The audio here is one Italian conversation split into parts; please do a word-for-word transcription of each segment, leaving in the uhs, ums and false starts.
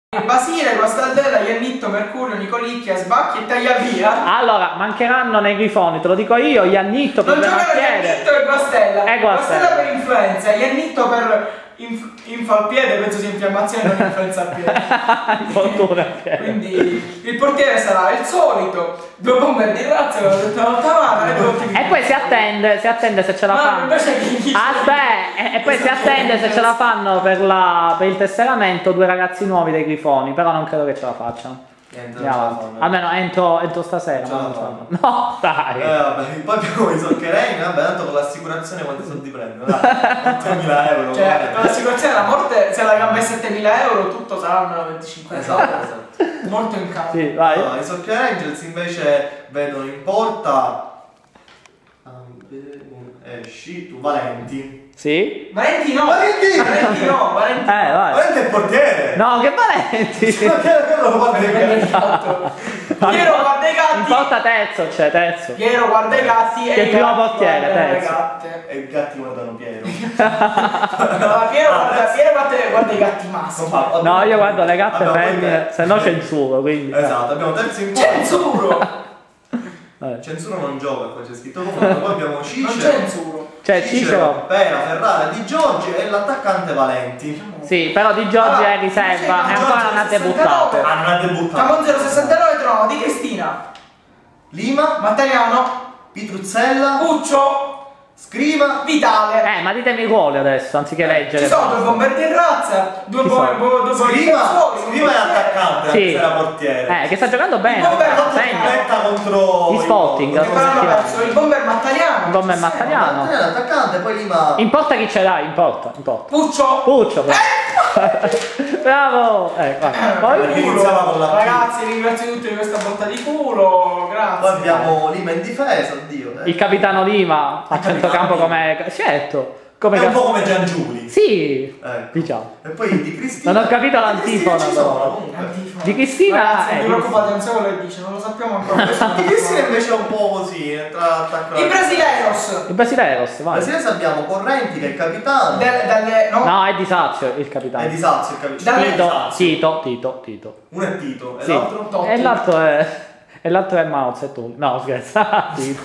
Basile, Guastaldella, Iannitto, Mercurio, Nicolicchia, Sbacchi e Tagliavia. Allora, mancheranno nei grifoni, te lo dico io, Iannitto per non le giocano Iannitto e Guastella. E Guastella. Guastella per influenza, Iannitto per inf infa al piede, penso sia infiammazione, non influenza al piede. Infortuna al piede. Quindi il portiere sarà il solito, due bomber di razza, come ho detto l'altra volta, e poi si attende, si attende se ce la fanno. Aspetta, e poi si attende se ce la fanno per, la, per il tesseramento due ragazzi nuovi dei grifoni, però non credo che ce la facciano. Niente, non almeno entro, entro stasera. No, no, dai. Eh, vabbè, poi abbiamo i socchereni, vabbè, tanto con l'assicurazione quanti soldi prendono? ottomila euro. Cioè, con l'assicurazione la morte, se la gamba è settemila euro, tutto saranno venticinque. Esatto, esatto. Molto in campo. Sì, vai. No, i Soccer Angels invece vedono in porta esci tu Valenti. Sì? Valenti no! Valenti! Valenti no! Valenti no! Eh, vai. Valenti è il portiere! No, che Valenti! Piero guarda i gatti. Piero guarda i gatti! In porta terzo, c'è terzo. Piero guarda i gatti che e il primo portiere, terzo. E i gatti guardano Piero. No, Piero guarda, Piero guarda, guarda i gatti maschi. No, io guardo le gatte Abbiamo femmine, se no censuro, quindi. Esatto, abbiamo terzo in porta. Censuro! Vabbè. Censuro non gioca, qua c'è scritto comunque, poi abbiamo Cicero. Non censuro. Cioè Cicero, Cicero. Pera, Ferrara, Di Giorgi e l'attaccante Valenti. Sì, però Di Giorgi Allora, è riserva Di e Giorgi ancora non ha debuttato. Ah, non ha debuttato. Camon zero sessantanove trovo Di Cristina, Lima, Mattariano, Pitruzzella, Puccio, Scriva. Vitale. Eh, ma ditemi i ruoli adesso, anziché leggere. Ci sono due bomber di razza, due Chi bomber sono? due Scriva, Scriva è attaccante, Sì. anche se era portiere. Eh, che sta giocando bene. Il bomber Fatto segna. diretta contro Gli Sporting, i- Che però hanno perso il bomber Mattariano. Il bomber Mattariano. Mattariano è l'attaccante, poi Lima. In porta chi ce l'ha? In porta, in porta. Puccio. Puccio, bravo. Bravo. Eh, vai. Poi Perché iniziava con la P. Ragazzi, ringrazio tutti di questa botta di culo, grazie. Poi abbiamo Lima in difesa, oddio. eh. il capitano Lima a centrocampo come. Certo. Come È un cap- po' come Giangiuli. Sì, Ecco. diciamo. E poi di Cristina. Non ho capito Di Cristina l'antifona, ci però. sono, comunque. Antifona. Di Cristina, Ragazzi, eh, non vi di preoccupate, non so quello che dice, non lo sappiamo ancora. Di Cristina invece è un po' così, tra attacco. I brasileiros. Il Brasileiros, vai. Brasile abbiamo Correnti che è il capitano. Del- dalle, no? No, è di Sazio il capitano. È di Sazio il capitano. Dalle- Tito, Tito, Tito, Tito. Uno è Tito e Sì. l'altro? Totti. E l'altro è. E l'altro è Mao Zedong. No, scherza. Tito.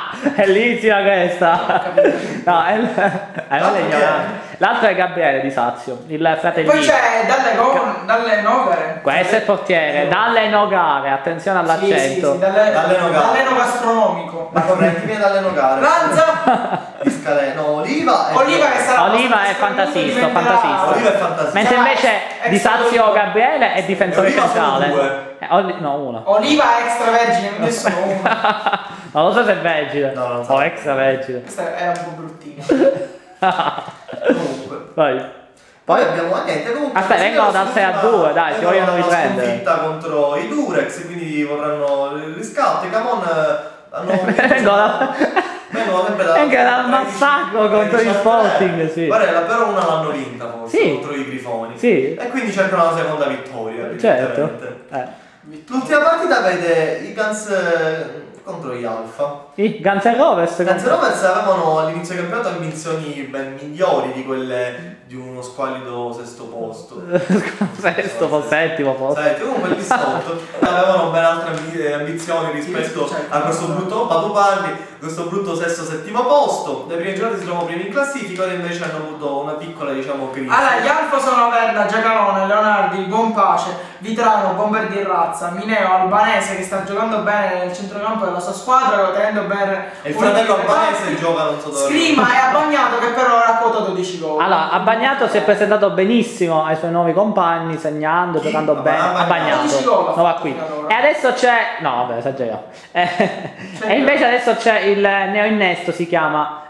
È lì questa. No, è. è L'altro L'altro è Gabriele di Sazio, il fratellino. Poi c'è dalle, go- dalle Nogare. Questo è il portiere, dalle Nogare, attenzione all'accento. Sì, sì, sì, dalle, Dalle Nogare. dall'eno gastronomico. Ma Correnti viene dalle Nogare. Lanza. Di Scalè, no, Oliva è. Oliva che sarà Oliva è fantasista, fantasista. Oliva è fantasista. Mentre Sarà invece ex- di Sazio ex- Gabriele è difensore Oliva sono centrale. due. Eh, Oli- no, uno. Oliva extravergine, adesso uno. Non lo so se è vergine No, non so. o extra vergine. Questa era un po' bruttina. Comunque. Vai. Poi abbiamo niente, comunque. Aspetta, Brasile vengono dal sconfitta- sei a due, dai, si vengono vogliono dalla riprendere. sconfitta contro i Durex, quindi vorranno il riscatto. I Camon eh, hanno. Vengono Vengono sempre da. Anche dal tredici, massacro contro tredici gli a tre. Sporting, sì. Guarda, però una l'hanno vinta forse Sì. contro i Grifoni. Sì. E quindi cercano la seconda vittoria. Certo. evidentemente. Eh. L'ultima partita vede i Guns eh, contro gli Alfa. I Guns N' Roses. I Guns N' Roses avevano all'inizio del campionato ambizioni ben migliori di quelle di uno squallido sesto posto. Sesto, po- settimo posto. Senti, comunque lì sotto avevano ben altre ambi- ambizioni rispetto a questo brutto Padovani, questo brutto sesto settimo posto. Le prime giornate si trovano primi in classifica, ora invece hanno avuto una piccola, diciamo, crisi. Allora, gli Alfa sono Verna, Giacalone, Leonardi, Buonpace, Vitrano, Bomber di Razza, Mineo, Albanese che sta giocando bene nel centrocampo della sua squadra, tenendo bene. E il fratello albanese gioca non so dove. Scrima e Abbagnato che però raccolta dodici gol. Allora, Abbagnato si è presentato benissimo ai suoi nuovi compagni, segnando, Chi? giocando Ma- bene. Abbagnato. dodici gol Abbagnato, ha no, va fatto qui. fino ad ora. E adesso c'è. No, vabbè, esageriamo. Eh, e invece adesso c'è il neo innesto, si chiama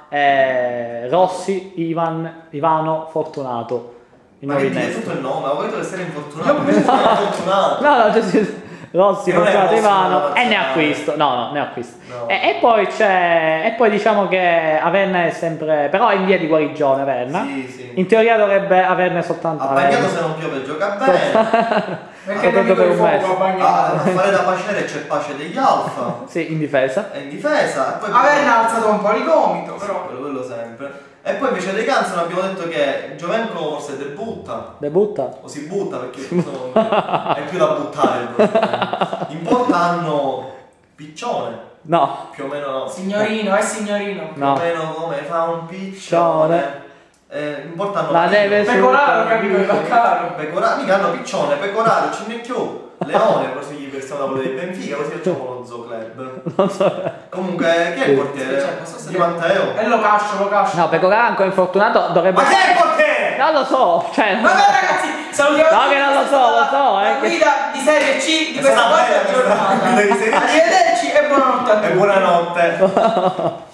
eh, Rossi Ivan, Ivano Fortunato. Il Ma nuovo che dire innesto. tutto il nome? Ma volete essere infortunato? Invece sono fortunato. No, no, cioè, Rossi, Che non è Fortunato Rossi, Ivano no, e ne no. acquisto. No, no, ne acquisto. No. E, e poi c'è. E poi diciamo che Averna è sempre. Però è in via di guarigione, Averna. Sì, sì. In teoria dovrebbe averne soltanto. Abbagnato se non piove gioca bene. Perché Ah, nemico per di un fuoco mese. a Ah, bagnato. a fare da pacere c'è pace degli alfa. Sì, in difesa. È in difesa. E poi Averne alzato un po' di gomito, però. quello, quello sempre. E poi invece dei Guns abbiamo detto che Giovenco forse debutta. Debutta. O si butta perché sono- è più da buttare il problema. In porta hanno Piccione. No. Più o meno no. Signorino, è signorino. Più No. o meno come fa un Piccione. Eh, in porta hanno La deve su- Pecoraro, capito? Il Vaccaro. Pecoraro, mica hanno Piccione, Pecoraro, Cinnecchiù, Leone, così gli versiamo da quello di Benfica, così facciamo lo Zoo Club. Non so. Comunque, chi è il portiere? Cioè, non so se- Di Matteo? E lo cascio, lo cascio. No, Pecoraro ancora infortunato dovrebbe... Ma chi è il portiere? Non lo so, cioè... Vabbè ragazzi, salutiamo No, che non lo so, lo so, eh, la che- guida di Serie C di È questa stata quarta bella questa giornata. guida di Serie C. Arrivederci e buonanotte a tutti. E buonanotte.